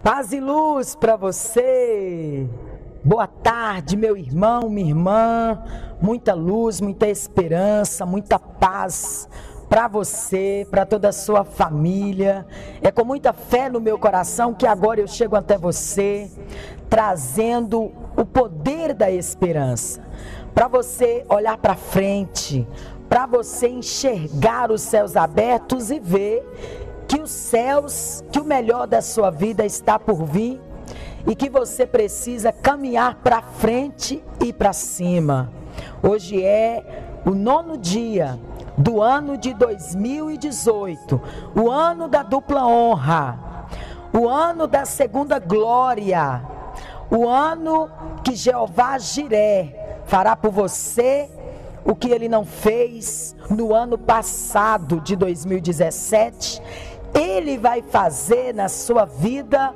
Paz e luz para você. Boa tarde, meu irmão, minha irmã. Muita luz, muita esperança, muita paz para você, para toda a sua família. É com muita fé no meu coração que agora eu chego até você, trazendo o poder da esperança. Para você olhar para frente, para você enxergar os céus abertos e ver que os céus, que o melhor da sua vida está por vir e que você precisa caminhar para frente e para cima. Hoje é o 9º dia do ano de 2018, o ano da dupla honra, o ano da segunda glória, o ano que Jeová Jiré fará por você o que ele não fez no ano passado de 2017. Ele vai fazer na sua vida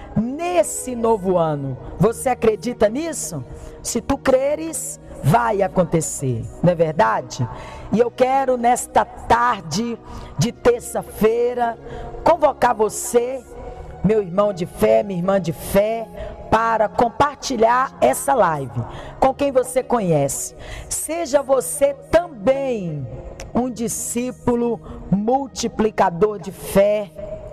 nesse novo ano. Você acredita nisso? Se tu creres, vai acontecer, não é verdade? E eu quero nesta tarde de terça-feira convocar você, meu irmão de fé, minha irmã de fé, para compartilhar essa live com quem você conhece. Seja você também um discípulo multiplicador de fé,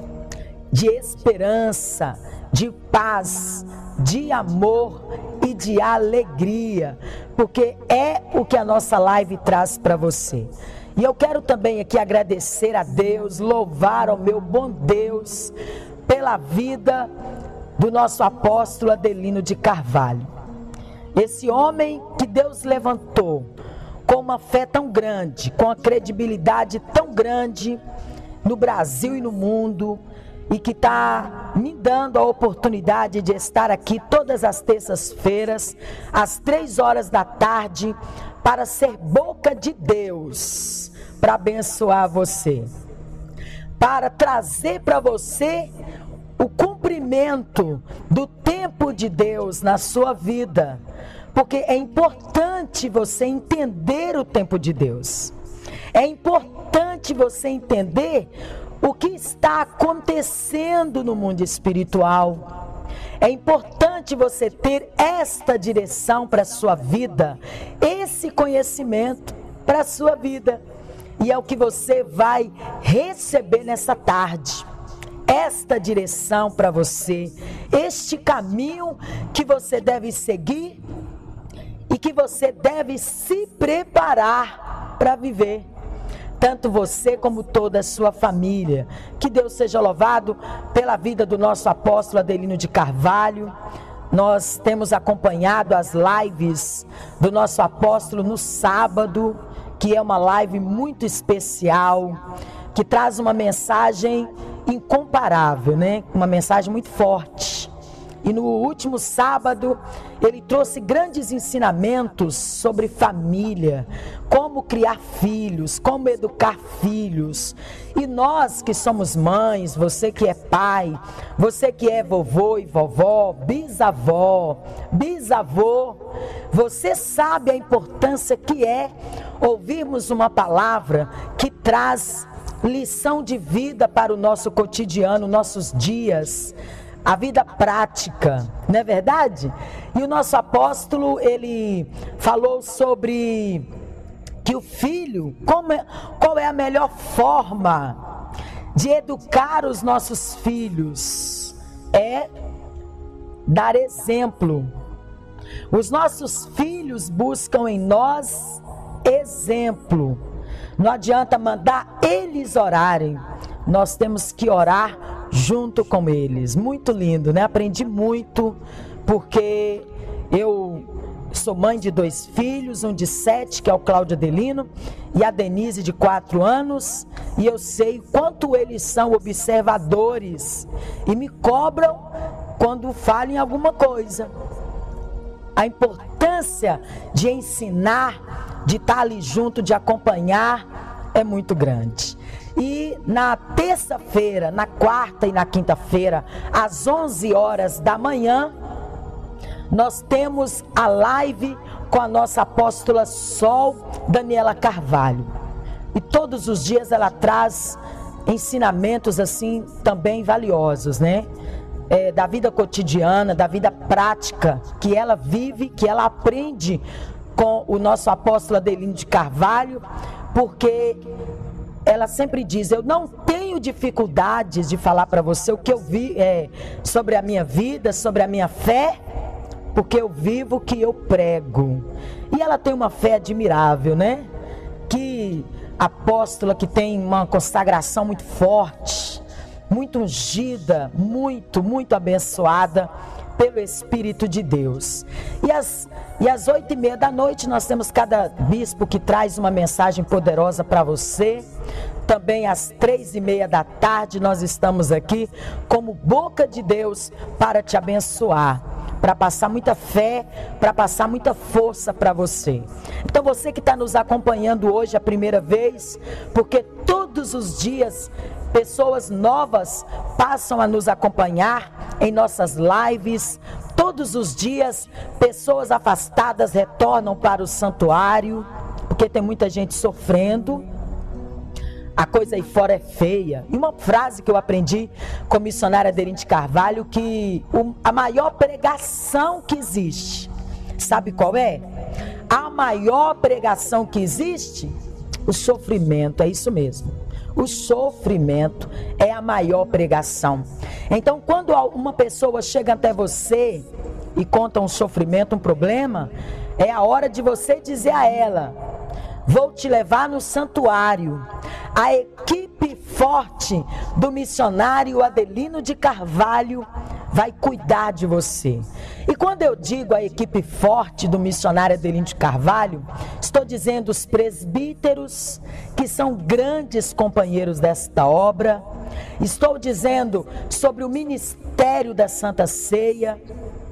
de esperança, de paz, de amor e de alegria, porque é o que a nossa live traz para você. E eu quero também aqui agradecer a Deus, louvar ao meu bom Deus pela vida do nosso apóstolo Adelino de Carvalho. Esse homem que Deus levantou com uma fé tão grande, com a credibilidade tão grande no Brasil e no mundo, e que está me dando a oportunidade de estar aqui todas as terças-feiras, às 15h, para ser boca de Deus, para abençoar você, para trazer para você o cumprimento do tempo de Deus na sua vida, porque é importante você entender o tempo de Deus, é importante você entender o que está acontecendo no mundo espiritual. É importante você ter esta direção para a sua vida, esse conhecimento para a sua vida. E é o que você vai receber nessa tarde. Esta direção para você, este caminho que você deve seguir e que você deve se preparar para viver. Tanto você como toda a sua família. Que Deus seja louvado pela vida do nosso apóstolo Adelino de Carvalho. Nós temos acompanhado as lives do nosso apóstolo no sábado, que é uma live muito especial, que traz uma mensagem incomparável, né? Uma mensagem muito forte. E no último sábado, ele trouxe grandes ensinamentos sobre família, como criar filhos, como educar filhos. E nós que somos mães, você que é pai, você que é vovô e vovó, bisavó, bisavô, você sabe a importância que é ouvirmos uma palavra que traz lição de vida para o nosso cotidiano, nossos dias, a vida prática, não é verdade? E o nosso apóstolo, ele falou sobre que o filho, qual é a melhor forma de educar os nossos filhos? É dar exemplo. Os nossos filhos buscam em nós exemplo. Não adianta mandar eles orarem, nós temos que orar junto com eles. Muito lindo, né? Aprendi muito, porque eu sou mãe de 2 filhos, um de 7, que é o Cláudio Adelino, e a Denise, de 4 anos, e eu sei quanto eles são observadores e me cobram quando falam em alguma coisa. A importância de ensinar, de estar ali junto, de acompanhar, é muito grande. E na terça-feira, na quarta e na quinta-feira, às 11h da manhã, nós temos a live com a nossa apóstola Sol Daniela Carvalho. E todos os dias ela traz ensinamentos assim também valiosos, né? da vida cotidiana, da vida prática, que ela vive, que ela aprende com o nosso apóstolo Adelino de Carvalho, porque ela sempre diz: eu não tenho dificuldades de falar para você o que eu vi sobre a minha vida, sobre a minha fé, porque eu vivo o que eu prego. E ela tem uma fé admirável, né? Que apóstola que tem uma consagração muito forte, muito ungida, muito abençoada pelo Espírito de Deus. E às 8h30 da noite nós temos cada bispo que traz uma mensagem poderosa para você. Também às 3h30 da tarde nós estamos aqui como boca de Deus para te abençoar, para passar muita fé, para passar muita força para você. Então você que está nos acompanhando hoje a primeira vez, porque todos os dias pessoas novas passam a nos acompanhar em nossas lives. Todos os dias pessoas afastadas retornam para o santuário, porque tem muita gente sofrendo. A coisa aí fora é feia. E uma frase que eu aprendi com a missionária Adelino de Carvalho, que a maior pregação que existe, sabe qual é? A maior pregação que existe? O sofrimento, é isso mesmo. O sofrimento é a maior pregação. Então, quando uma pessoa chega até você e conta um sofrimento, um problema, é a hora de você dizer a ela: vou te levar no santuário. A equipe forte do missionário Adelino de Carvalho vai cuidar de você. E quando eu digo a equipe forte do missionário Adelino de Carvalho, estou dizendo os presbíteros, que são grandes companheiros desta obra. Estou dizendo sobre o ministério da Santa Ceia,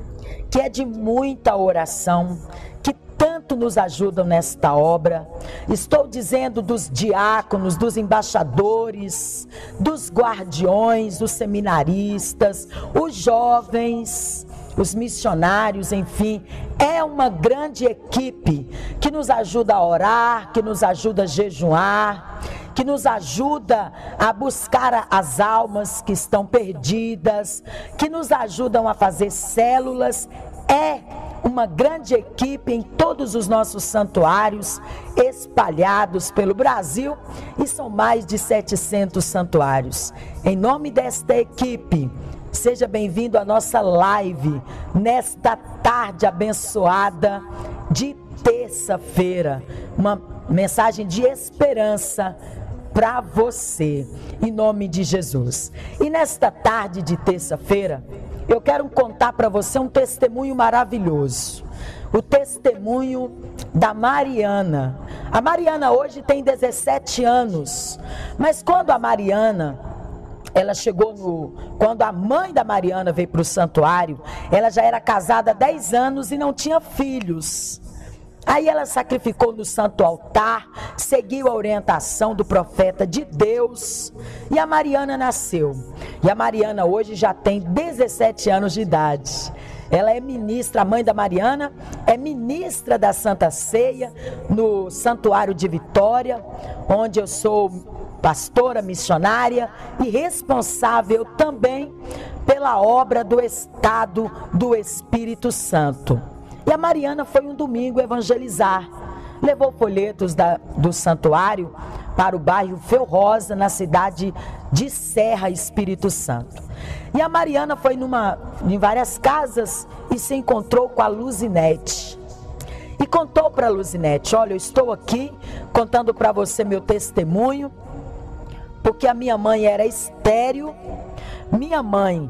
que é de muita oração, que tanto nos ajudam nesta obra. Estou dizendo dos diáconos, dos embaixadores, dos guardiões, dos seminaristas, os jovens, os missionários, enfim. É uma grande equipe que nos ajuda a orar, que nos ajuda a jejuar, que nos ajuda a buscar as almas que estão perdidas, que nos ajudam a fazer células. É uma grande equipe em todos os nossos santuários espalhados pelo Brasil, e são mais de 700 santuários. Em nome desta equipe, seja bem-vindo à nossa live nesta tarde abençoada de terça-feira. Uma mensagem de esperança para você, em nome de Jesus. E nesta tarde de terça-feira, eu quero contar para você um testemunho maravilhoso. O testemunho da Mariana. A Mariana hoje tem 17 anos. Mas quando a Mariana, ela chegou quando a mãe da Mariana veio para o santuário, ela já era casada há 10 anos e não tinha filhos. Aí ela sacrificou no santo altar, seguiu a orientação do profeta de Deus, e a Mariana nasceu. E a Mariana hoje já tem 17 anos de idade. Ela é ministra, a mãe da Mariana é ministra da Santa Ceia no Santuário de Vitória, onde eu sou pastora missionária e responsável também pela obra do Estado do Espírito Santo. E a Mariana foi um domingo evangelizar. Levou folhetos do santuário para o bairro Felrosa, na cidade de Serra, Espírito Santo. E a Mariana foi em várias casas e se encontrou com a Luzinete. E contou para a Luzinete: olha, eu estou aqui contando para você meu testemunho, porque a minha mãe era estéril, minha mãe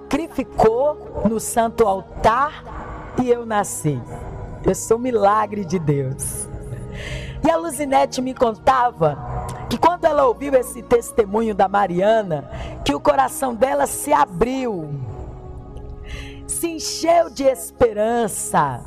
sacrificou no santo altar e eu nasci. Eu sou um milagre de Deus. E a Luzinete me contava que quando ela ouviu esse testemunho da Mariana, que o coração dela se abriu, se encheu de esperança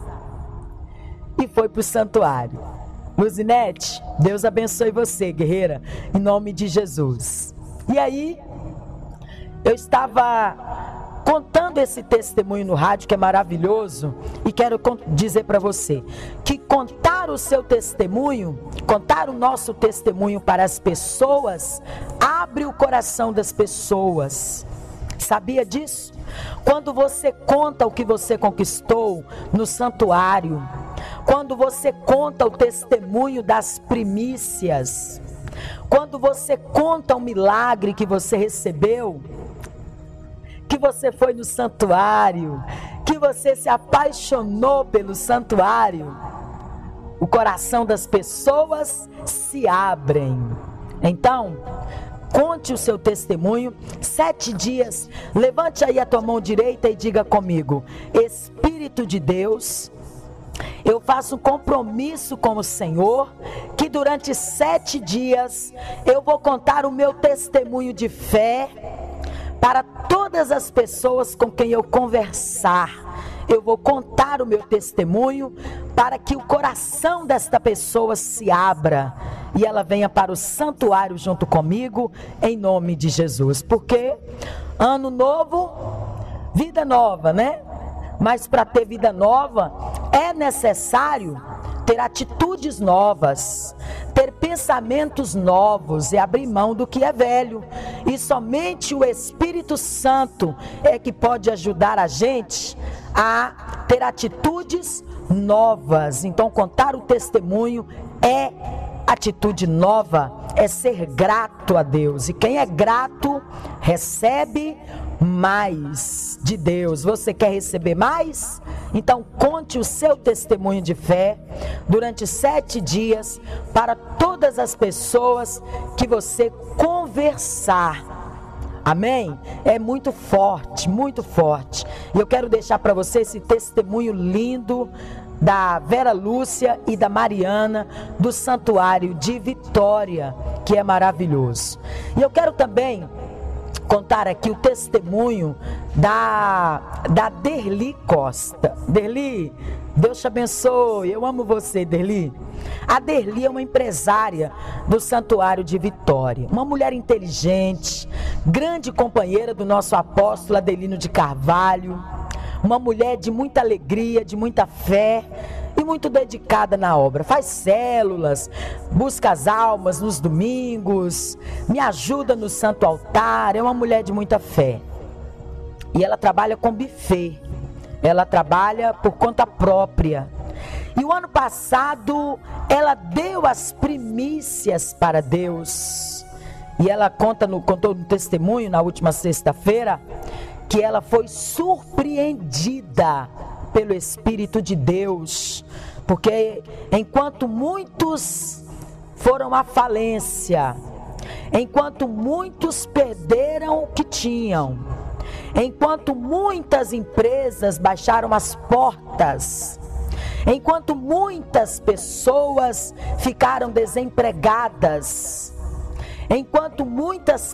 e foi para o santuário. Luzinete, Deus abençoe você, guerreira, em nome de Jesus. E aí, eu estava contando esse testemunho no rádio, que é maravilhoso, e quero dizer para você que contar o seu testemunho, contar o nosso testemunho para as pessoas, abre o coração das pessoas. Sabia disso? quando você conta o que você conquistou no santuário, quando você conta o testemunho das primícias, quando você conta o milagre que você recebeu, que você foi no santuário, que você se apaixonou pelo santuário, o coração das pessoas se abrem. Então, conte o seu testemunho, 7 dias, levante aí a tua mão direita e diga comigo: Espírito de Deus, eu faço um compromisso com o Senhor, que durante 7 dias eu vou contar o meu testemunho de fé para todas as pessoas com quem eu conversar. Eu vou contar o meu testemunho para que o coração desta pessoa se abra e ela venha para o santuário junto comigo, em nome de Jesus. Porque ano novo, vida nova, né? Mas para ter vida nova é necessário ter atitudes novas, ter pensamentos novos e abrir mão do que é velho. E somente o Espírito Santo é que pode ajudar a gente a ter atitudes novas. Então, contar o testemunho é atitude nova, é ser grato a Deus. E quem é grato recebe mais de Deus. Você quer receber mais? Então conte o seu testemunho de fé durante 7 dias para todas as pessoas que você conversar. Amém? É muito forte, muito forte. E eu quero deixar para você esse testemunho lindo da Vera Lúcia e da Mariana, do Santuário de Vitória, que é maravilhoso. E eu quero também contar aqui o testemunho da Derli Costa. Derli, Deus te abençoe, eu amo você, Derli. A Derli é uma empresária do Santuário de Vitória, uma mulher inteligente, grande companheira do nosso apóstolo Adelino de Carvalho, uma mulher de muita alegria, de muita fé e muito dedicada na obra. Faz células, busca as almas nos domingos, me ajuda no santo altar. É uma mulher de muita fé. E ela trabalha com buffet. Ela trabalha por conta própria. E o ano passado ela deu as primícias para Deus. E ela contou no testemunho na última sexta-feira que ela foi surpreendida pelo Espírito de Deus, porque enquanto muitos foram à falência, enquanto muitos perderam o que tinham, enquanto muitas empresas baixaram as portas, enquanto muitas pessoas ficaram desempregadas, enquanto muitas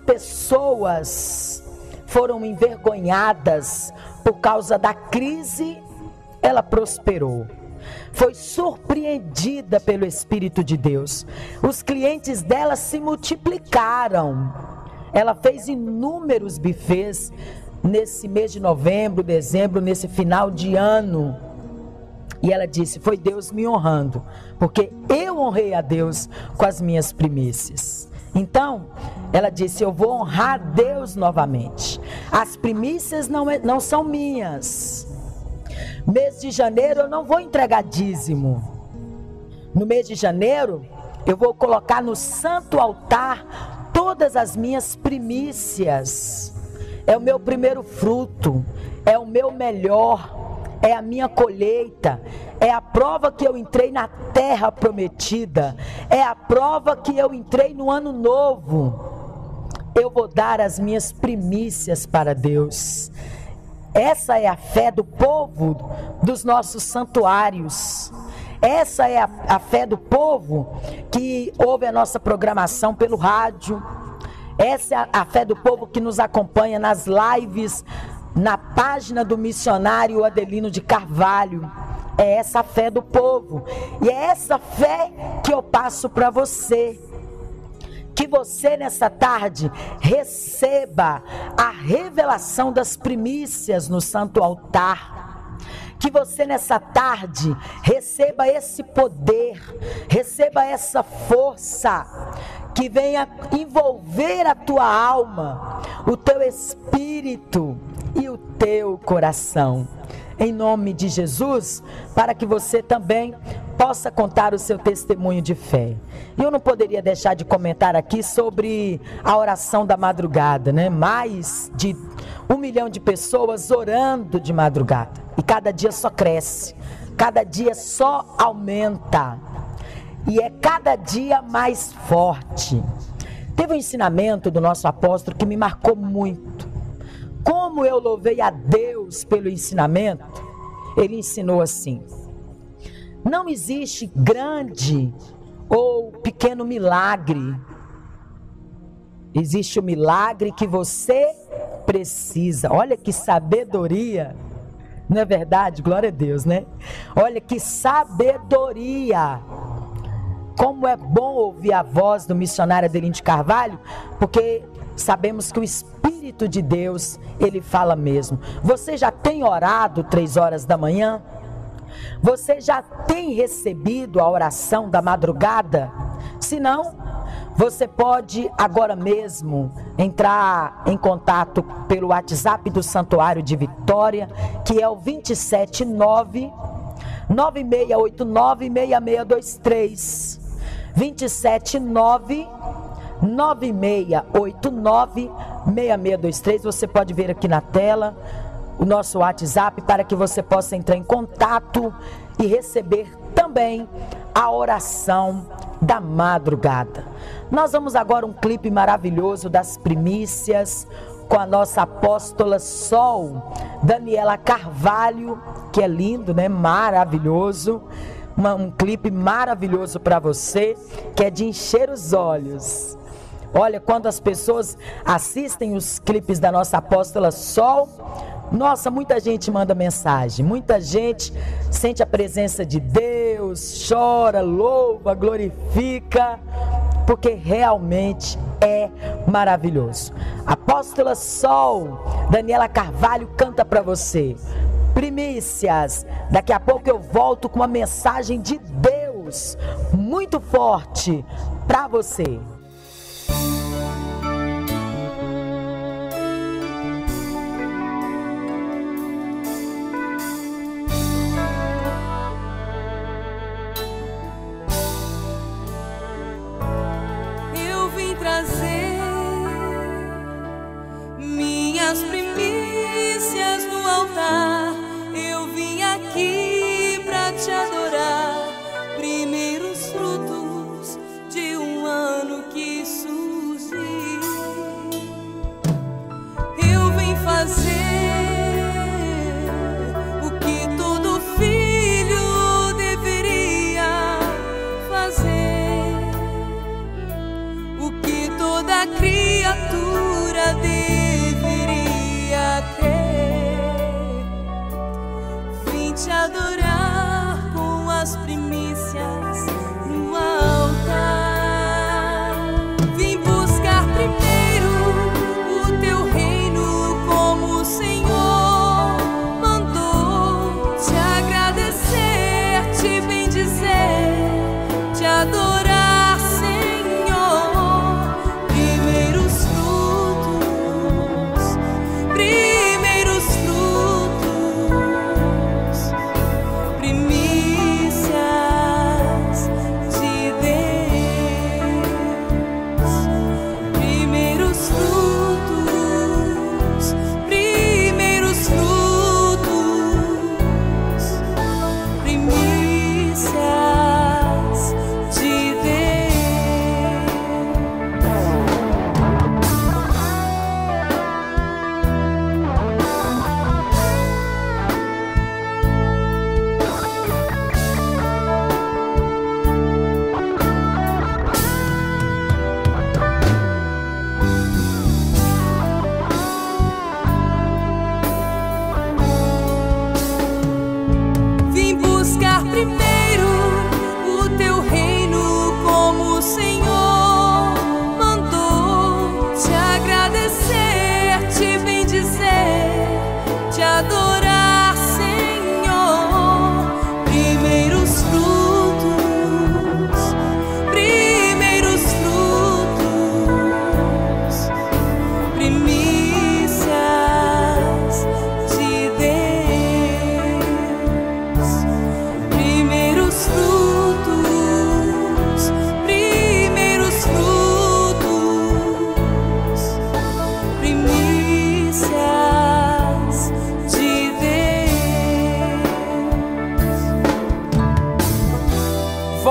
pessoas foram envergonhadas por causa da crise, ela prosperou. Foi surpreendida pelo Espírito de Deus. Os clientes dela se multiplicaram. Ela fez inúmeros buffets nesse mês de novembro, dezembro, nesse final de ano. E ela disse: foi Deus me honrando, porque eu honrei a Deus com as minhas primícias. Então, ela disse: eu vou honrar Deus novamente. As primícias não são minhas. Mês de janeiro eu não vou entregar dízimo. No mês de janeiro eu vou colocar no santo altar todas as minhas primícias. É o meu primeiro fruto, é o meu melhor, é a minha colheita, é a prova que eu entrei na terra prometida, é a prova que eu entrei no ano novo. Eu vou dar as minhas primícias para Deus. Essa é a fé do povo dos nossos santuários. Essa é a fé do povo que ouve a nossa programação pelo rádio. Essa é a fé do povo que nos acompanha nas lives, na página do missionário Adelino de Carvalho. É essa a fé do povo. E é essa fé que eu passo para você. Que você nessa tarde receba a revelação das primícias no santo altar. Que você nessa tarde receba esse poder, receba essa força, que venha envolver a tua alma, o teu espírito, e o teu coração. Em nome de Jesus, para que você também possa contar o seu testemunho de fé. E eu não poderia deixar de comentar aqui sobre a oração da madrugada, né? Mais de 1 milhão de pessoas orando de madrugada. E cada dia só cresce, cada dia só aumenta. E é cada dia mais forte. Teve um ensinamento do nosso apóstolo que me marcou muito. Como eu louvei a Deus pelo ensinamento, ele ensinou assim: não existe grande ou pequeno milagre. Existe o milagre que você precisa. Olha que sabedoria. Não é verdade? Glória a Deus, né? Olha que sabedoria. Como é bom ouvir a voz do missionário Adelino de Carvalho, porque sabemos que o Espírito de Deus, ele fala mesmo. Você já tem orado 3 horas da manhã? Você já tem recebido a oração da madrugada? Se não, você pode agora mesmo entrar em contato pelo WhatsApp do Santuário de Vitória, que é o 279 9689 6623. 279 9689 6623. Você pode ver aqui na tela o nosso WhatsApp para que você possa entrar em contato e receber também a oração da madrugada. Nós vamos agora um clipe maravilhoso das primícias com a nossa apóstola Sol, Daniela Carvalho, que é lindo, né? Maravilhoso. Um clipe maravilhoso para você, que é de encher os olhos. Olha, quando as pessoas assistem os clipes da nossa apóstola Sol, nossa, muita gente manda mensagem, muita gente sente a presença de Deus, chora, louva, glorifica, porque realmente é maravilhoso. Apóstola Sol, Daniela Carvalho canta para você. Primícias, daqui a pouco eu volto com uma mensagem de Deus muito forte para você. Eu vim trazer minhas primícias no altar. Eu vim aqui pra te adorar, primeiros frutos de um ano que surgiu. Eu vim fazer o que todo filho deveria fazer, o que toda criatura deveria ter. Te adorar com as primícias no altar. Vim buscar primeiro o teu reino como o Senhor mandou. Te agradecer, te bendizer, te adorar, Senhor. Primeiros frutos, primeiros frutos, primícias de Deus. Primeiros frutos, primeiros frutos, primícias de Vim buscar primeiro o teu reino como o Senhor mandou. Te agradecer, te bendizer, te adorar, Senhor. Primeiros frutos, primeiros frutos, primícias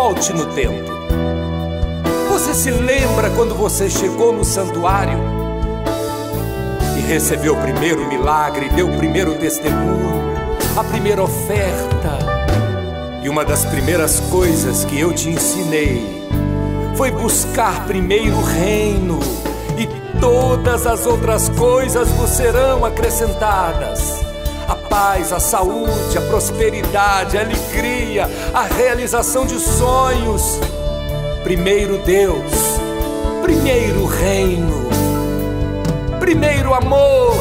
volte no tempo. Você se lembra quando você chegou no santuário e recebeu o primeiro milagre, deu o primeiro testemunho, a primeira oferta? E uma das primeiras coisas que eu te ensinei foi buscar primeiro o reino, e todas as outras coisas vos serão acrescentadas. A paz, a saúde, a prosperidade, a alegria, a realização de sonhos. Primeiro Deus, primeiro reino, primeiro amor,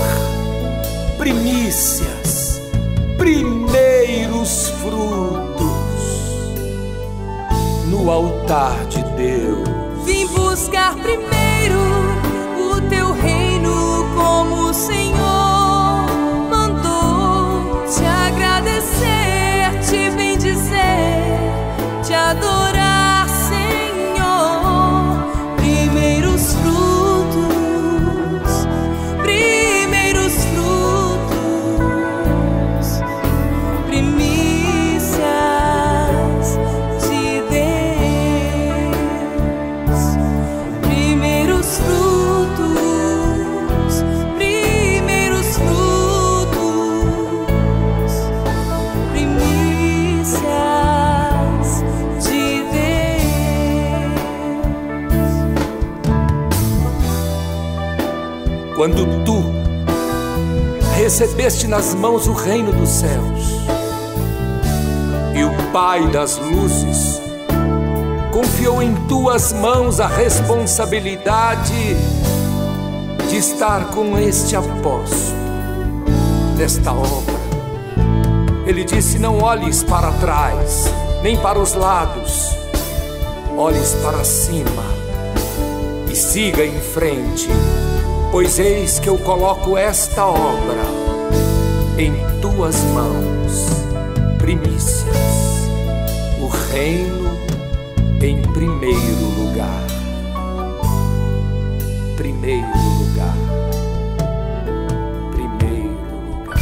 primícias, primeiros frutos no altar de Deus. Vim buscar primeiro o teu reino, como o Senhor mandou. Te agradecer, te bendizer, te adorar, Senhor. Primeiros frutos, primeiros frutos, primícias de Deus. Primeiros frutos, primeiros frutos, primícias de Deus. Quando tu recebeste nas mãos o reino dos céus, e o Pai das luzes confiou em tuas mãos a responsabilidade de estar com este apóstolo nesta obra. Ele disse: não olhes para trás, nem para os lados, olhes para cima e siga em frente, pois eis que eu coloco esta obra em tuas mãos. Primícias, o reino em primeiro lugar. Primeiro lugar. Primeiro lugar.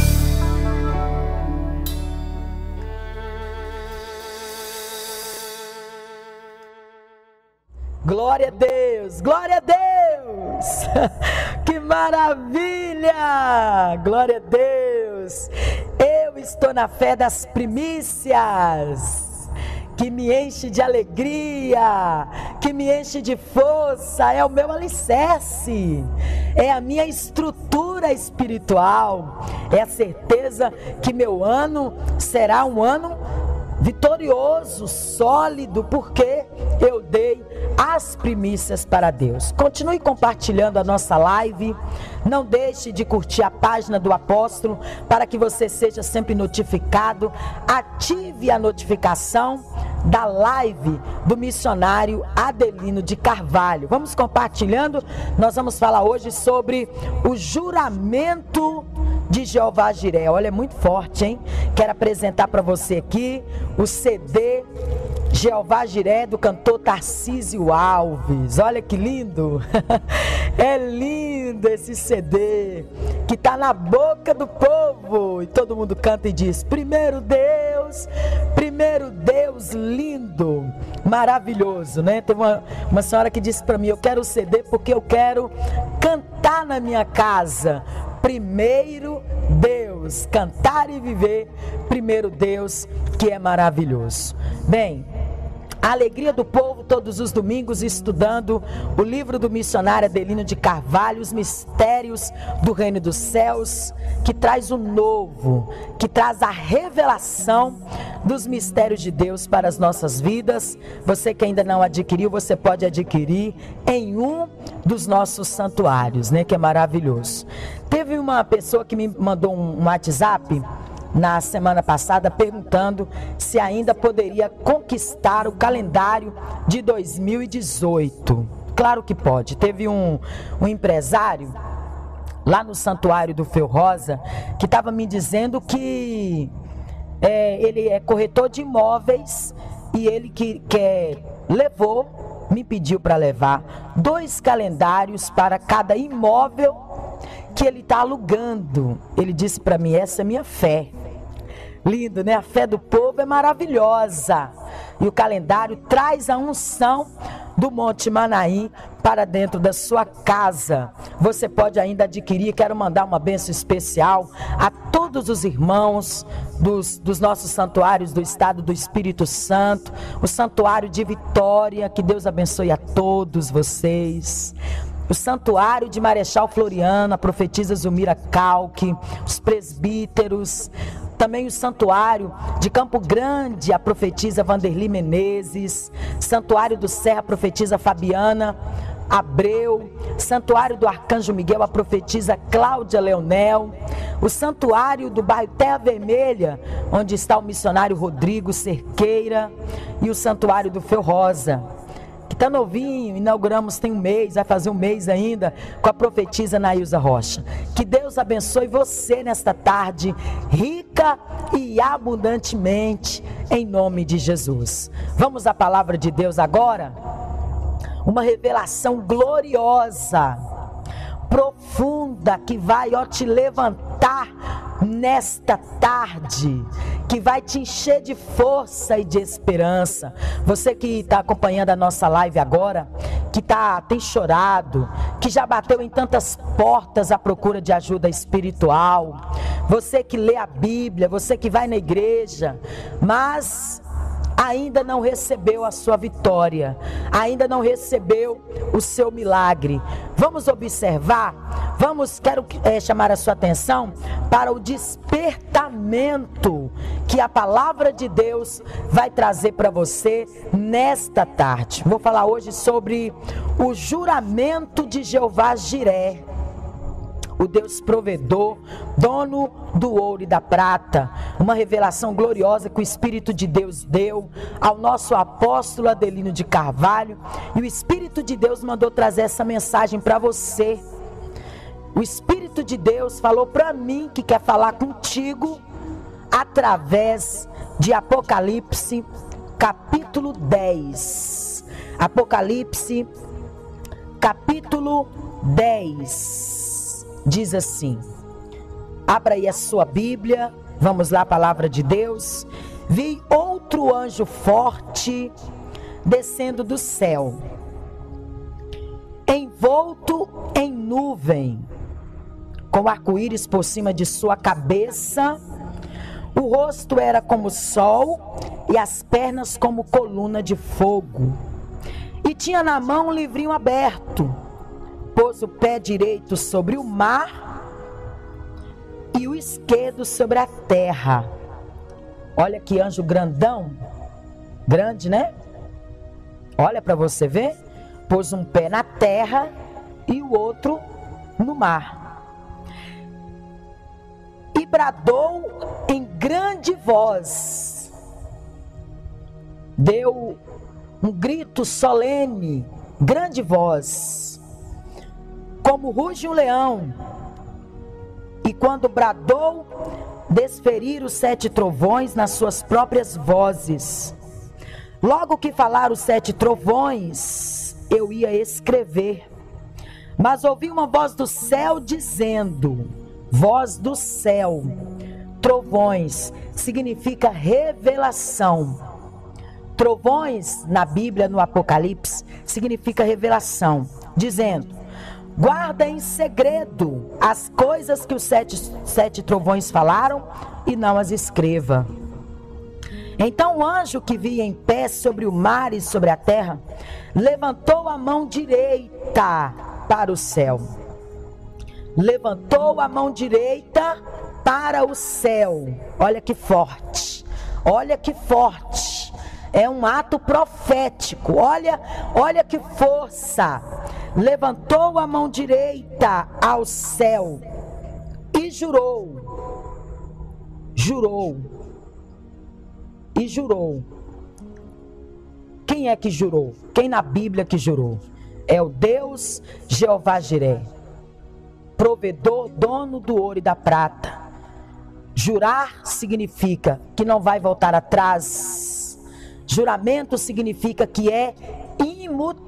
Glória a Deus, glória a Deus. Que maravilha, glória a Deus. Eu estou na fé das primícias, que me enche de alegria, que me enche de força, é o meu alicerce, é a minha estrutura espiritual, é a certeza que meu ano será um ano vitorioso, sólido, porque eu dei as primícias para Deus. Continue compartilhando a nossa live, não deixe de curtir a página do apóstolo, para que você seja sempre notificado. Ative a notificação da live do missionário Adelino de Carvalho. Vamos compartilhando. Nós vamos falar hoje sobre o juramento de Jeová Jiré. Olha, é muito forte, hein? Quero apresentar para você aqui o CD Jeová Jiré, do cantor Tarcísio Alves. Olha que lindo. É lindo esse CD, que está na boca do povo, e todo mundo canta e diz: primeiro Deus, lindo, maravilhoso, né? Teve uma senhora que disse para mim: eu quero o CD porque eu quero cantar na minha casa. Primeiro Deus, cantar e viver primeiro Deus, que é maravilhoso. Bem, a alegria do povo todos os domingos estudando o livro do missionário Adelino de Carvalho, os mistérios do reino dos céus, que traz o novo, que traz a revelação dos mistérios de Deus para as nossas vidas. Você que ainda não adquiriu, você pode adquirir em um dos nossos santuários, né? Que é maravilhoso. Teve uma pessoa que me mandou um WhatsApp na semana passada perguntando se ainda poderia conquistar o calendário de 2018. Claro que pode. Teve um empresário lá no santuário do Feu Rosa que estava me dizendo que ele é corretor de imóveis, e ele me pediu para levar 2 calendários para cada imóvel que ele está alugando. Ele disse para mim: essa é minha fé. Lindo, né? A fé do povo novo é maravilhosa. E o calendário traz a unção do Monte Manaim para dentro da sua casa. Você pode ainda adquirir. Quero mandar uma bênção especial a todos os irmãos dos nossos santuários do estado do Espírito Santo, o santuário de Vitória, que Deus abençoe a todos vocês. O santuário de Marechal Floriano, a profetisa Zulmira Calque, os presbíteros, também o santuário de Campo Grande, a profetisa Vanderli Menezes, santuário do Serra, a profetisa Fabiana Abreu, santuário do Arcanjo Miguel, a profetisa Cláudia Leonel, o santuário do bairro Terra Vermelha, onde está o missionário Rodrigo Cerqueira, e o santuário do Fel Rosa, que está novinho, inauguramos tem um mês, vai fazer um mês ainda, com a profetisa Nailza Rocha. Que Deus abençoe você nesta tarde, rica e abundantemente, em nome de Jesus. Vamos à palavra de Deus agora? Uma revelação gloriosa, profunda, que vai te levantar nesta tarde, que vai te encher de força e de esperança. Você que está acompanhando a nossa live agora, que tem chorado, que já bateu em tantas portas à procura de ajuda espiritual, você que lê a Bíblia, você que vai na igreja, mas ainda não recebeu a sua vitória, ainda não recebeu o seu milagre. Vamos observar, quero chamar a sua atenção para o despertamento que a palavra de Deus vai trazer para você nesta tarde. Vou falar hoje sobre o juramento de Jeová Jiré, o Deus provedor, dono do ouro e da prata. Uma revelação gloriosa que o Espírito de Deus deu ao nosso apóstolo Adelino de Carvalho, e o Espírito de Deus mandou trazer essa mensagem para você. O Espírito de Deus falou para mim que quer falar contigo através de Apocalipse capítulo 10. Apocalipse capítulo 10. Diz assim, abra aí a sua Bíblia, vamos lá, a palavra de Deus. Vi outro anjo forte descendo do céu, envolto em nuvem, com arco-íris por cima de sua cabeça. O rosto era como o sol e as pernas como coluna de fogo. E tinha na mão um livrinho aberto. Pôs o pé direito sobre o mar e o esquerdo sobre a terra. Olha que anjo grandão, grande, né? Olha para você ver. Pôs um pé na terra e o outro no mar. E bradou em grande voz. Deu um grito solene, grande voz, como ruge um leão. E quando bradou, desferiram os 7 trovões nas suas próprias vozes. Logo que falaram os 7 trovões, eu ia escrever. Mas ouvi uma voz do céu dizendo, voz do céu, trovões, significa revelação. Trovões, na Bíblia, no Apocalipse, significa revelação, dizendo, guarda em segredo as coisas que os 7 trovões falaram e não as escreva. Então o anjo que via em pé sobre o mar e sobre a terra, levantou a mão direita para o céu. Levantou a mão direita para o céu. Olha que forte, olha que forte. É um ato profético, olha que força. Levantou a mão direita ao céu e jurou. Quem é que jurou? Quem na Bíblia que jurou? É o Deus Jeová Jiré, provedor, dono do ouro e da prata. Jurar significa que não vai voltar atrás. Juramento significa que é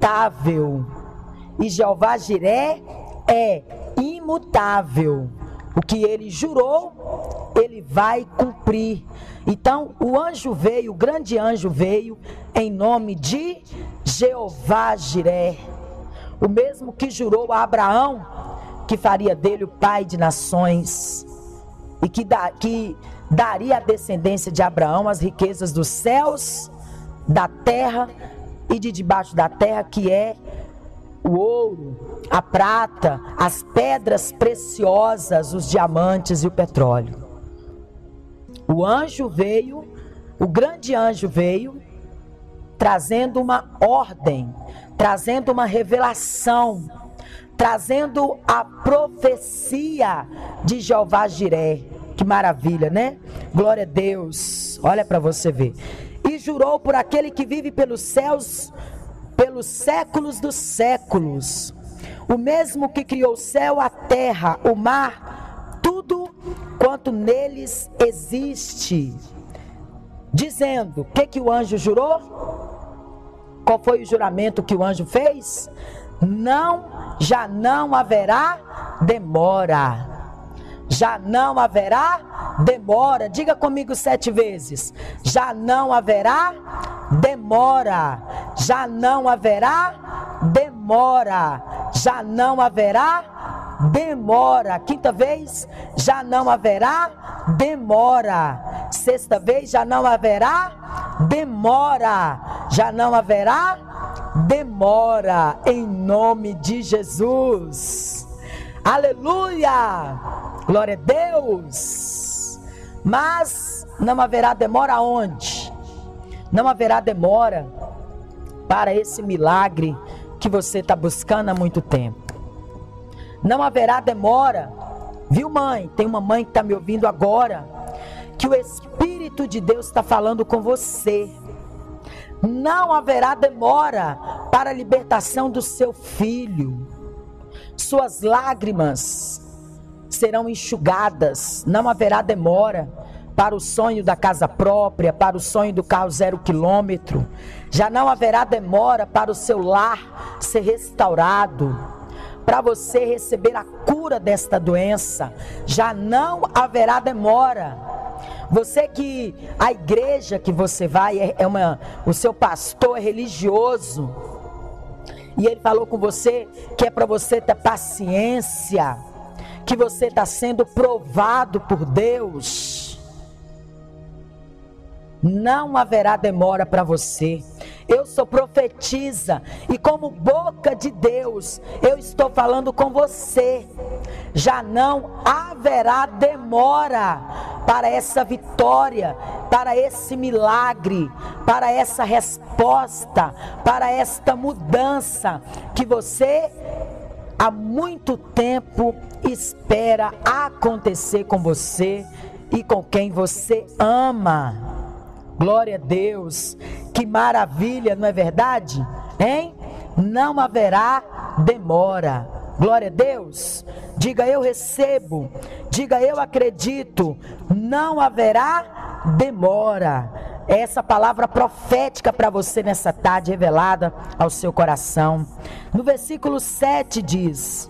imutável. E Jeová Jiré é imutável. O que ele jurou, ele vai cumprir. Então, o anjo veio, o grande anjo veio em nome de Jeová Jiré. O mesmo que jurou a Abraão, que faria dele o pai de nações. E que daria à descendência de Abraão as riquezas dos céus, da terra e de debaixo da terra, que é o ouro, a prata, as pedras preciosas, os diamantes e o petróleo. O anjo veio, o grande anjo veio, trazendo uma ordem, trazendo uma revelação, trazendo a profecia de Jeová Jiré. Que maravilha, né? Glória a Deus. Olha para você ver. E jurou por aquele que vive pelos céus, pelos séculos dos séculos, o mesmo que criou o céu, a terra, o mar, tudo quanto neles existe, dizendo, o que o anjo jurou? Qual foi o juramento que o anjo fez? Já não haverá demora. Já não haverá demora. Diga comigo 7 vezes. Já não haverá demora. Já não haverá demora. Já não haverá demora. 5ª vez, já não haverá demora. 6ª vez, já não haverá demora. Já não haverá demora. Em nome de Jesus. Aleluia! Glória a Deus! Mas não haverá demora aonde? Não haverá demora para esse milagre que você está buscando há muito tempo. Não haverá demora, viu, mãe? Tem uma mãe que está me ouvindo agora, que o Espírito de Deus está falando com você. Não haverá demora para a libertação do seu filho. Suas lágrimas serão enxugadas. Não haverá demora para o sonho da casa própria, para o sonho do carro 0 quilômetro. Já não haverá demora para o seu lar ser restaurado, para você receber a cura desta doença. Já não haverá demora. Você que a igreja que você vai o seu pastor é religioso, e ele falou com você que é para você ter paciência, que você está sendo provado por Deus. Não haverá demora para você. Eu sou profetisa e como boca de Deus, eu estou falando com você. Já não haverá demora para essa vitória, para esse milagre, para essa resposta, para esta mudança que você há muito tempo espera acontecer com você e com quem você ama. Glória a Deus, que maravilha, não é verdade? Hein? Não haverá demora. Glória a Deus. Diga eu recebo, diga eu acredito. Não haverá demora. Essa palavra profética para você nessa tarde, revelada ao seu coração. No versículo 7 diz: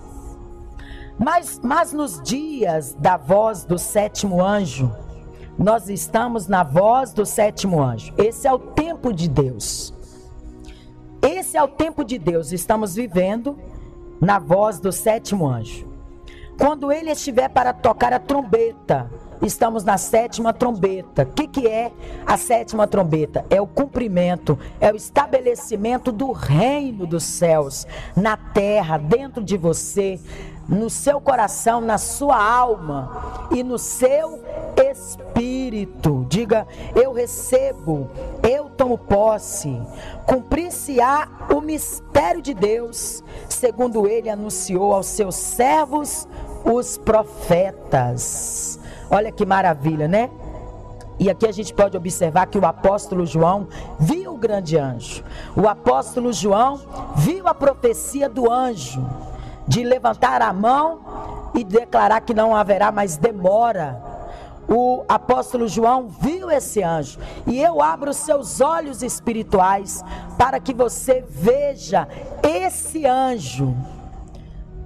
Mas nos dias da voz do 7º anjo, nós estamos na voz do 7º anjo. Esse é o tempo de Deus. Esse é o tempo de Deus. Estamos vivendo na voz do 7º anjo. Quando ele estiver para tocar a trombeta, estamos na 7ª trombeta. O que é a 7ª trombeta? É o cumprimento, é o estabelecimento do reino dos céus na terra, dentro de você, no seu coração, na sua alma e no seu espírito. Diga, eu recebo, eu tomo posse. Cumprir-se-á o mistério de Deus, segundo ele anunciou aos seus servos, os profetas. Olha que maravilha, né? E aqui a gente pode observar que o apóstolo João viu o grande anjo. O apóstolo João viu a profecia do anjo, de levantar a mão e declarar que não haverá mais demora. O apóstolo João viu esse anjo. E eu abro os seus olhos espirituais para que você veja esse anjo,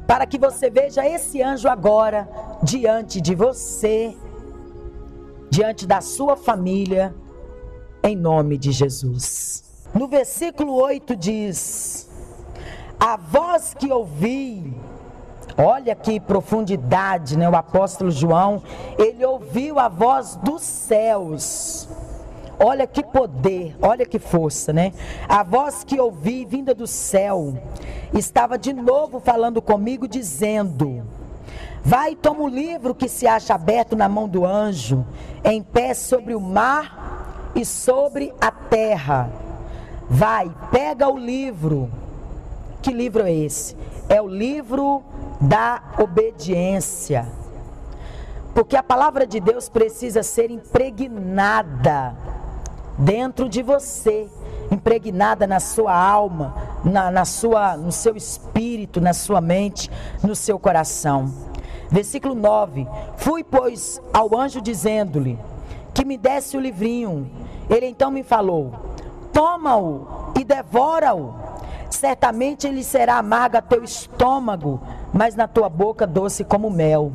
para que você veja esse anjo agora diante de você, diante da sua família, em nome de Jesus. No versículo 8 diz: a voz que ouvi, olha que profundidade, né? O apóstolo João, ele ouviu a voz dos céus. Olha que poder, olha que força, né? A voz que ouvi vinda do céu estava de novo falando comigo, dizendo: vai e toma o livro que se acha aberto na mão do anjo, em pé sobre o mar e sobre a terra. Vai, pega o livro. Que livro é esse? É o livro da obediência. Porque a palavra de Deus precisa ser impregnada dentro de você, impregnada na sua alma, no seu espírito, na sua mente, no seu coração. Versículo 9: fui, pois, ao anjo dizendo-lhe que me desse o livrinho. Ele então me falou: toma-o e devora-o. Certamente ele será amargo a teu estômago, mas na tua boca doce como mel.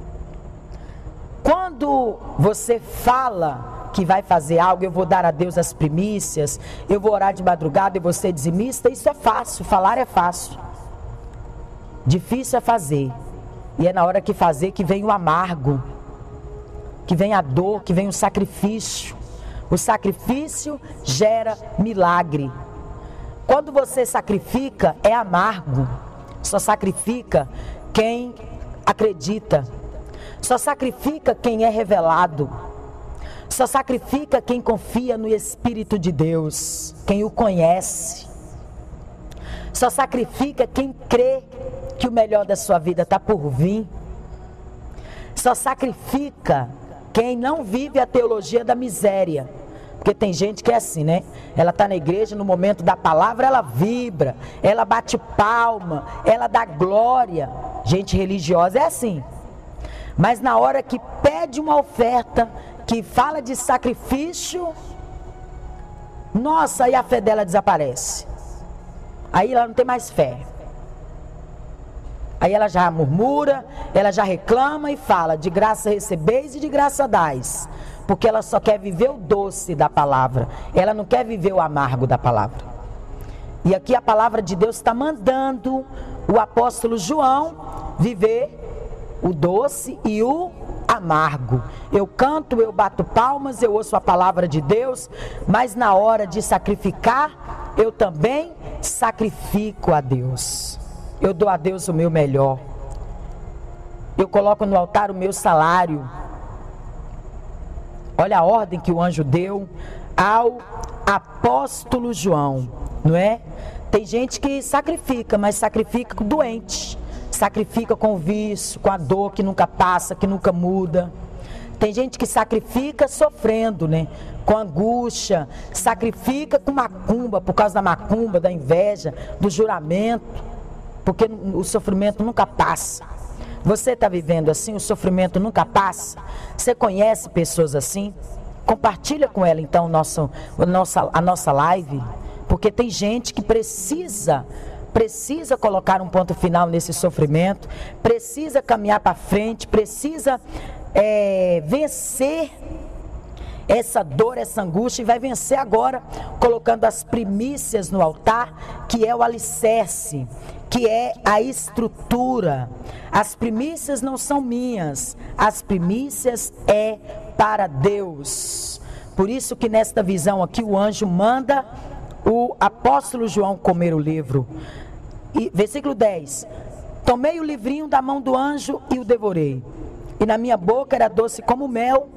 Quando você fala que vai fazer algo, eu vou dar a Deus as primícias, eu vou orar de madrugada, eu vou ser dizimista, isso é fácil, falar é fácil. Difícil é fazer. E é na hora que fazer que vem o amargo, que vem a dor, que vem o sacrifício. O sacrifício gera milagre. Quando você sacrifica, é amargo. Só sacrifica quem acredita. Só sacrifica quem é revelado. Só sacrifica quem confia no Espírito de Deus, quem o conhece. Só sacrifica quem crê que o melhor da sua vida está por vir. Só sacrifica quem não vive a teologia da miséria. Porque tem gente que é assim, né? Ela está na igreja, no momento da palavra, ela vibra, ela bate palma, ela dá glória. Gente religiosa é assim. Mas na hora que pede uma oferta, que fala de sacrifício, nossa, aí a fé dela desaparece. Aí ela não tem mais fé. Aí ela já murmura, ela já reclama e fala: de graça recebeis e de graça dais. Porque ela só quer viver o doce da palavra. Ela não quer viver o amargo da palavra. E aqui a palavra de Deus está mandando o apóstolo João viver o doce e o amargo. Eu canto, eu bato palmas, eu ouço a palavra de Deus, mas na hora de sacrificar, eu também sacrifico a Deus. Eu dou a Deus o meu melhor. Eu coloco no altar o meu salário. Olha a ordem que o anjo deu ao apóstolo João, não é? Tem gente que sacrifica, mas sacrifica com doente. Sacrifica com o vício, com a dor que nunca passa, que nunca muda. Tem gente que sacrifica sofrendo, né? Com angústia. Sacrifica com macumba, por causa da macumba, da inveja, do juramento. Porque o sofrimento nunca passa. Você está vivendo assim, o sofrimento nunca passa? Você conhece pessoas assim? Compartilha com ela então a nossa live. Porque tem gente que precisa colocar um ponto final nesse sofrimento, precisa caminhar para frente, precisa vencer essa dor, essa angústia, e vai vencer agora colocando as primícias no altar, que é o alicerce, que é a estrutura. As primícias não são minhas, as primícias é para Deus. Por isso que nesta visão aqui o anjo manda o apóstolo João comer o livro. E, versículo 10: tomei o livrinho da mão do anjo e o devorei, e na minha boca era doce como mel.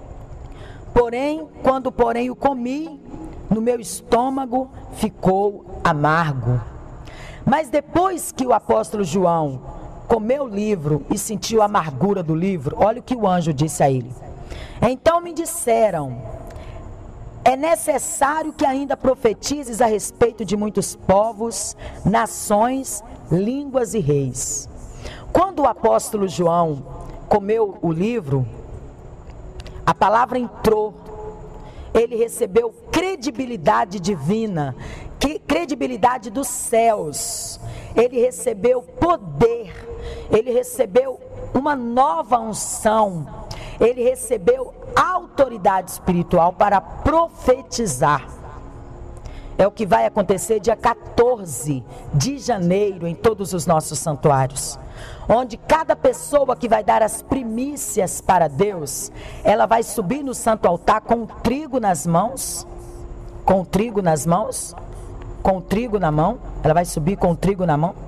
Quando o comi, no meu estômago ficou amargo. Mas depois que o apóstolo João comeu o livro e sentiu a amargura do livro, olha o que o anjo disse a ele. Então me disseram: é necessário que ainda profetizes a respeito de muitos povos, nações, línguas e reis. Quando o apóstolo João comeu o livro, a palavra entrou, ele recebeu credibilidade divina, credibilidade dos céus, ele recebeu poder. ele recebeu uma nova unção, ele recebeu autoridade espiritual para profetizar. É o que vai acontecer dia 14 de janeiro em todos os nossos santuários, onde cada pessoa que vai dar as primícias para Deus, ela vai subir no santo altar com trigo nas mãos, com trigo nas mãos, com trigo na mão, ela vai subir com trigo na mão,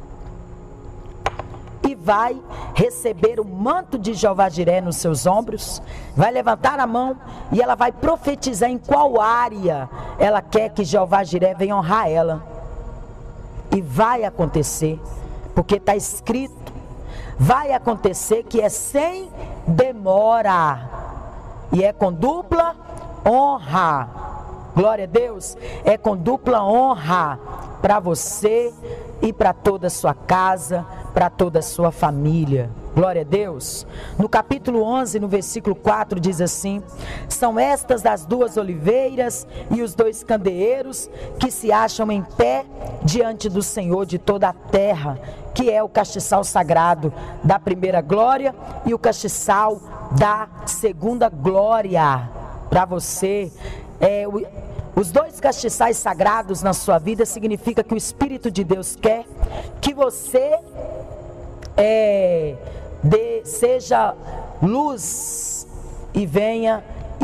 e vai receber o manto de Jeová-Jiré nos seus ombros, vai levantar a mão e ela vai profetizar em qual área ela quer que Jeová-Jiré venha honrar ela. E vai acontecer, porque está escrito, vai acontecer que é sem demora, e é com dupla honra. Glória a Deus, é com dupla honra para você e para toda a sua casa, para toda a sua família. Glória a Deus. No capítulo 11, no versículo 4, diz assim: são estas as duas oliveiras e os dois candeeiros que se acham em pé diante do Senhor de toda a terra, que é o castiçal sagrado da primeira glória e o castiçal da segunda glória. Para você, os dois castiçais sagrados na sua vida significa que o Espírito de Deus quer que você seja luz e venha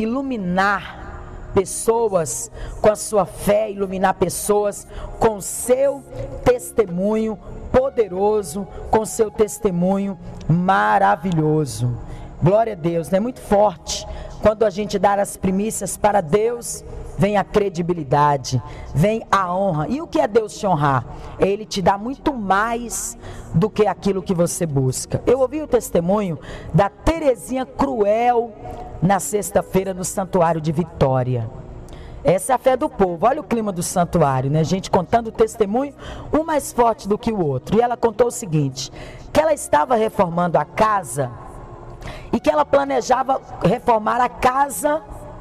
iluminar pessoas com a sua fé, iluminar pessoas com o seu testemunho poderoso, com o seu testemunho maravilhoso. Glória a Deus, é muito forte. Quando a gente dá as primícias para Deus, vem a credibilidade, vem a honra. E o que é Deus te honrar? É Ele te dar muito mais do que aquilo que você busca. Eu ouvi o testemunho da Terezinha Cruel na sexta-feira no Santuário de Vitória. Essa é a fé do povo. Olha o clima do santuário, né? Gente contando o testemunho, um mais forte do que o outro. E ela contou o seguinte, que ela estava reformando a casa e que ela planejava reformar a casa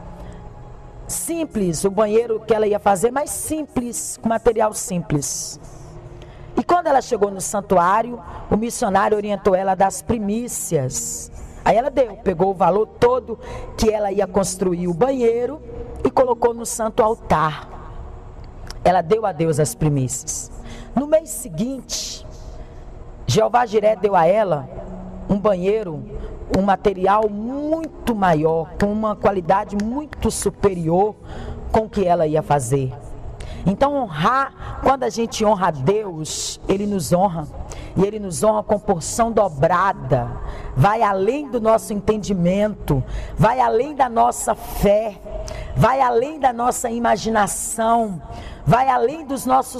simples, o banheiro que ela ia fazer mais simples, com material simples. E quando ela chegou no santuário, o missionário orientou ela das primícias. Aí ela pegou o valor todo que ela ia construir o banheiro e colocou no santo altar. Ela deu a Deus as primícias. No mês seguinte, Jeová-Jiré deu a ela um banheiro, um material muito maior, com uma qualidade muito superior com o que ela ia fazer. Então honrar, quando a gente honra a Deus, Ele nos honra. E Ele nos honra com porção dobrada. Vai além do nosso entendimento, vai além da nossa fé, vai além da nossa imaginação, vai além dos nossos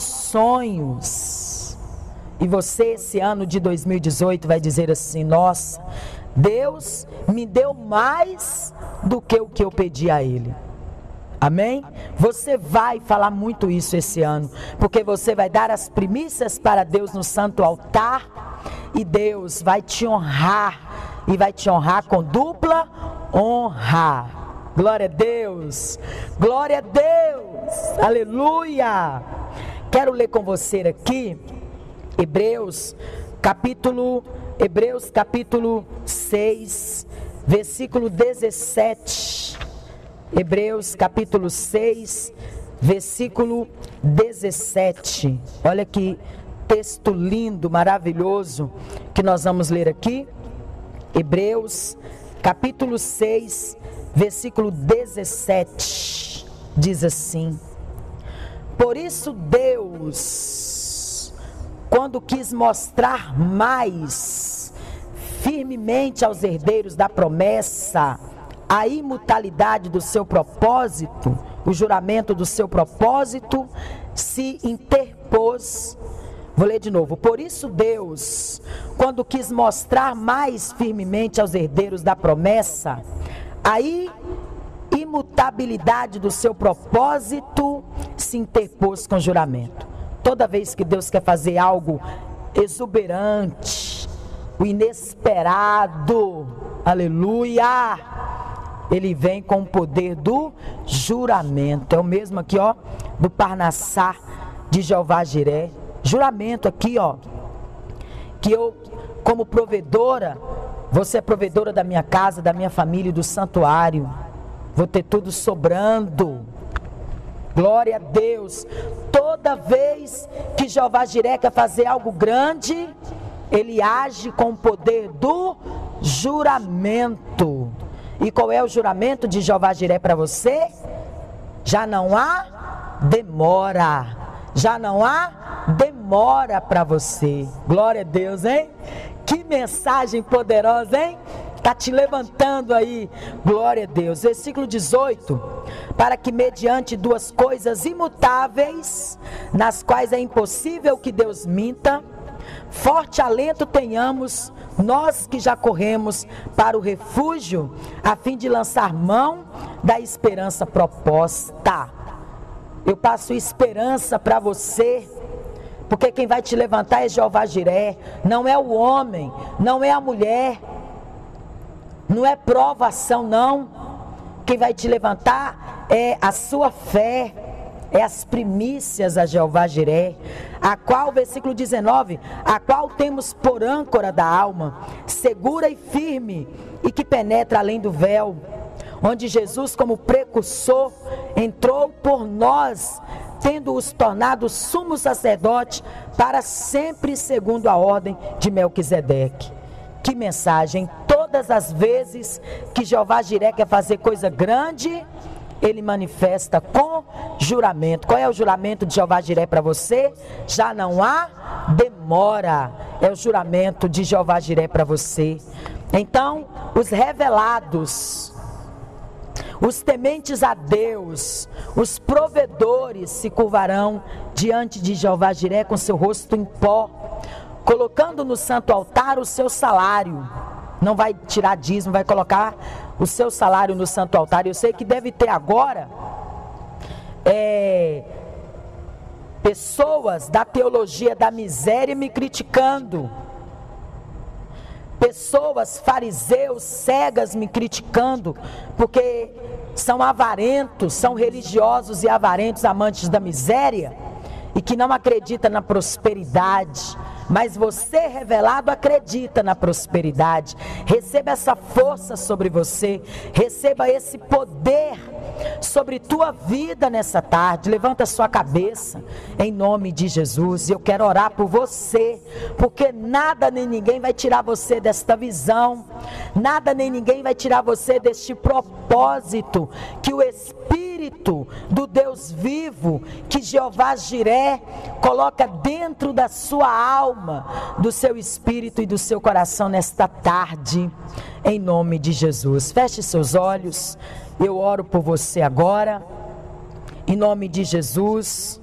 sonhos. E você, esse ano de 2018, vai dizer assim: nossa, Deus me deu mais do que o que eu pedi a Ele. Amém? Você vai falar muito isso esse ano, porque você vai dar as primícias para Deus no santo altar, e Deus vai te honrar, e vai te honrar com dupla honra. Glória a Deus, glória a Deus, aleluia. Quero ler com você aqui, Hebreus capítulo 6, versículo 17. Hebreus capítulo 6, versículo 17. Olha que texto lindo, maravilhoso, que nós vamos ler aqui. Hebreus capítulo 6, versículo 17. Diz assim: por isso Deus, quando quis mostrar mais firmemente aos herdeiros da promessa a imutabilidade do seu propósito, o juramento do seu propósito, se interpôs. Vou ler de novo. Por isso Deus, quando quis mostrar mais firmemente aos herdeiros da promessa a imutabilidade do seu propósito, se interpôs com juramento. Toda vez que Deus quer fazer algo exuberante, o inesperado, aleluia, Ele vem com o poder do juramento. É o mesmo aqui, ó, do Parnassá de Jeová-Jiré. Juramento aqui, ó, que eu como provedora, você é provedora da minha casa, da minha família e do santuário. Vou ter tudo sobrando. Glória a Deus. Toda vez que Jeová Jiré quer fazer algo grande, ele age com o poder do juramento. E qual é o juramento de Jeová Jiré para você? Já não há demora. Já não há demora para você. Glória a Deus, hein? Que mensagem poderosa, hein? Está te levantando aí. Glória a Deus. Versículo 18. Para que mediante duas coisas imutáveis, nas quais é impossível que Deus minta, forte alento tenhamos, nós que já corremos para o refúgio, a fim de lançar mão da esperança proposta. Eu passo esperança para você, porque quem vai te levantar é Jeová Jiré, não é o homem, não é a mulher, não é provação não. Quem vai te levantar é a sua fé, é as primícias a Jeová Jiré, a qual, versículo 19, a qual temos por âncora da alma, segura e firme, e que penetra além do véu, onde Jesus, como precursor, entrou por nós, tendo-os tornado sumo sacerdote para sempre, segundo a ordem de Melquisedeque. Que mensagem! Todas as vezes que Jeová Jiré quer fazer coisa grande, ele manifesta com juramento. Qual é o juramento de Jeová Jiré para você? Já não há demora. É o juramento de Jeová Jiré para você. Então, os revelados, os tementes a Deus, os provedores se curvarão diante de Jeová Jiré com seu rosto em pó, colocando no santo altar o seu salário. Não vai tirar dízimo, vai colocar o seu salário no santo altar. Eu sei que deve ter agora pessoas da teologia da miséria me criticando. Pessoas, fariseus, cegas me criticando, porque são avarentos, são religiosos e avarentos, amantes da miséria, e que não acreditam na prosperidade. Mas você, revelado, acredita na prosperidade. Receba essa força sobre você, receba esse poder sobre tua vida nessa tarde. Levanta a sua cabeça em nome de Jesus. Eu quero orar por você, porque nada nem ninguém vai tirar você desta visão, nada nem ninguém vai tirar você deste propósito que o Espírito do Deus vivo, que Jeová Jiré coloca dentro da sua alma, do seu espírito e do seu coração nesta tarde, em nome de Jesus. Feche seus olhos. Eu oro por você agora, em nome de Jesus.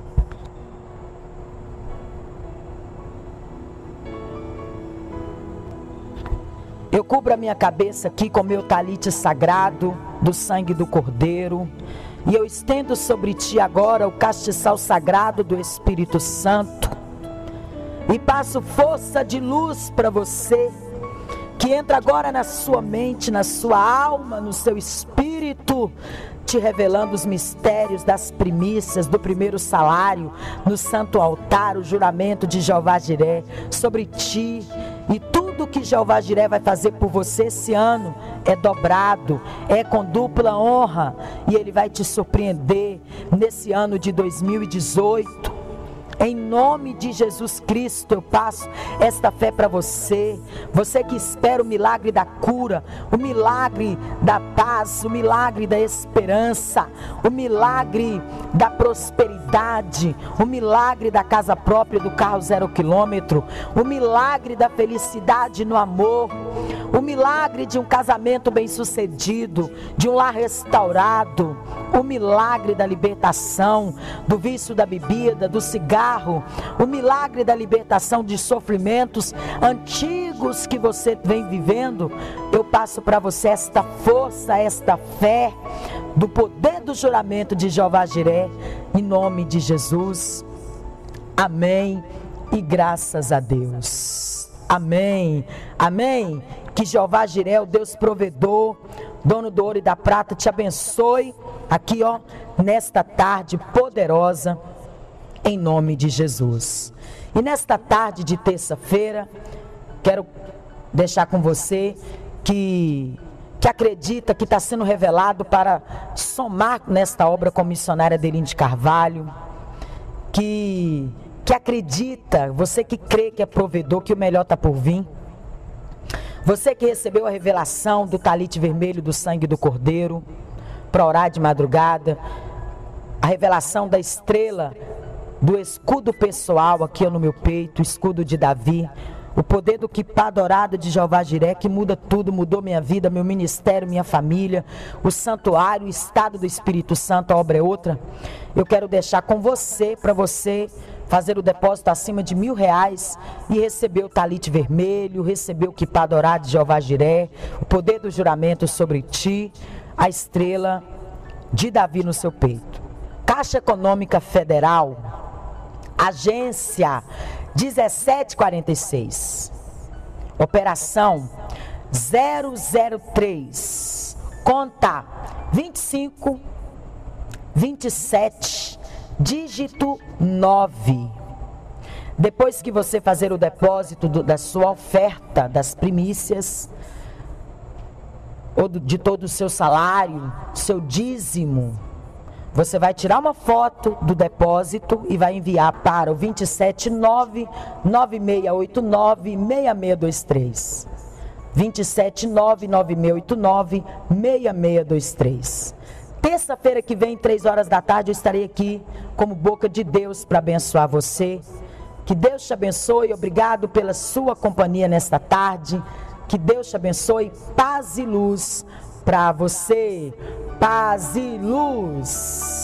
Eu cubro a minha cabeça aqui com meu talite sagrado do sangue do Cordeiro, e eu estendo sobre ti agora o castiçal sagrado do Espírito Santo, e passo força de luz para você, que entra agora na sua mente, na sua alma, no seu espírito, te revelando os mistérios das primícias, do primeiro salário, no santo altar, o juramento de Jeová Jiré sobre ti. E tudo que Jeová Jiré vai fazer por você esse ano é dobrado, é com dupla honra, e Ele vai te surpreender nesse ano de 2018. Em nome de Jesus Cristo, eu passo esta fé para você. Você que espera o milagre da cura, o milagre da paz, o milagre da esperança, o milagre da prosperidade, o milagre da casa própria, do carro 0 quilômetro, o milagre da felicidade no amor, o milagre de um casamento bem-sucedido, de um lar restaurado, o milagre da libertação do vício da bebida, do cigarro, o milagre da libertação de sofrimentos antigos que você vem vivendo. Eu passo para você esta força, esta fé do poder do juramento de Jeová Jiré, em nome de Jesus. Amém e graças a Deus. Amém, amém. Que Jeová Jiré, o Deus provedor, dono do ouro e da prata, te abençoe aqui, ó, nesta tarde poderosa, em nome de Jesus. E nesta tarde de terça-feira, quero deixar com você que acredita que está sendo revelado para somar nesta obra com a missionária Adeline de Carvalho, que acredita, você que crê que é provedor, que o melhor está por vir, você que recebeu a revelação do talite vermelho do sangue do Cordeiro, para orar de madrugada, a revelação da estrela, do escudo pessoal aqui no meu peito, o escudo de Davi, o poder do quipá dourado de Jeová Jiré, que muda tudo, mudou minha vida, meu ministério, minha família, o santuário, o estado do Espírito Santo, a obra é outra. Eu quero deixar com você, para você fazer o depósito acima de R$1.000 e receber o talite vermelho, receber o quipá dourado de Jeová Jiré, o poder do juramento sobre ti, a estrela de Davi no seu peito. Caixa Econômica Federal, agência 1746, operação 003, conta 2527, dígito 9. Depois que você fazer o depósito da sua oferta, das primícias, ou de todo o seu salário, seu dízimo, você vai tirar uma foto do depósito e vai enviar para o 279-9689-6623. 279-9689-6623. Terça-feira que vem, 3 horas da tarde, eu estarei aqui como boca de Deus para abençoar você. Que Deus te abençoe. Obrigado pela sua companhia nesta tarde. Que Deus te abençoe. Paz e luz para você. Paz e luz.